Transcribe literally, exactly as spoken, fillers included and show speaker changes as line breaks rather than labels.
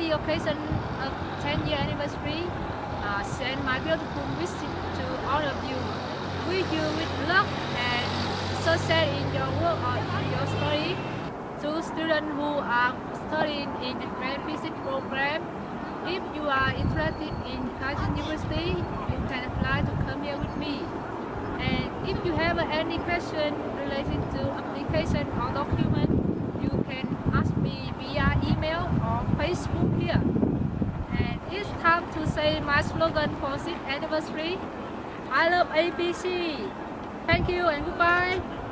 the occasion of ten year anniversary, uh, send my beautiful wishes to all of you. Wish you with luck and success in your work or in your study. To students who are studying in advanced physics program, if you are interested in Kaizen University, you can apply to come here with me. And if you have any question related to application or document, you can ask me via email or Facebook here. And it's time to say my slogan for sixth anniversary. I love A B C. Thank you and goodbye.